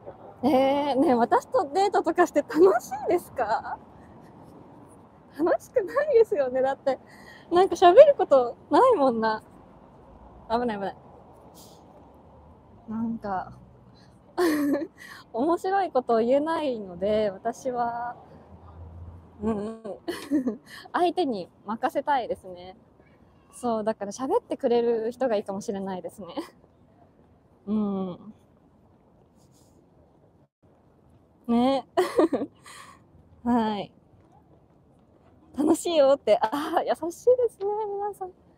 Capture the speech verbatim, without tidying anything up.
えー、ねえ、私とデートとかして楽しいですか？楽しくないですよね。だって、なんか喋ることないもんな。危ない危ない。なんか、面白いことを言えないので、私は、うんうん。相手に任せたいですね。そう、だから喋ってくれる人がいいかもしれないですね。うん。ね。はい。楽しいよって、ああ、優しいですね、皆さん。